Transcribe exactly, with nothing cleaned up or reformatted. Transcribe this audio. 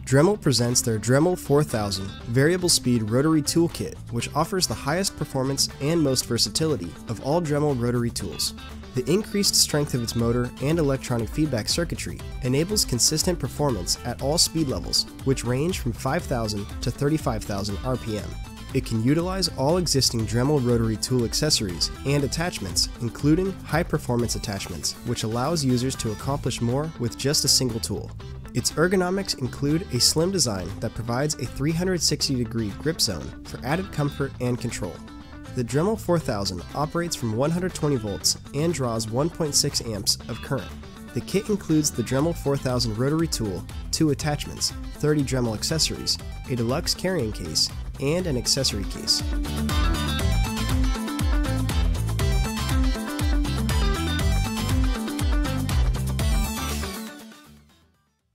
Dremel presents their Dremel four thousand Variable Speed Rotary Toolkit, which offers the highest performance and most versatility of all Dremel rotary tools. The increased strength of its motor and electronic feedback circuitry enables consistent performance at all speed levels, which range from five thousand to thirty-five thousand R P M. It can utilize all existing Dremel rotary tool accessories and attachments, including high-performance attachments, which allows users to accomplish more with just a single tool. Its ergonomics include a slim design that provides a three hundred sixty degree grip zone for added comfort and control. The Dremel four thousand operates from one hundred twenty volts and draws one point six amps of current. The kit includes the Dremel four thousand rotary tool, two attachments, thirty Dremel accessories, a deluxe carrying case, and an accessory case.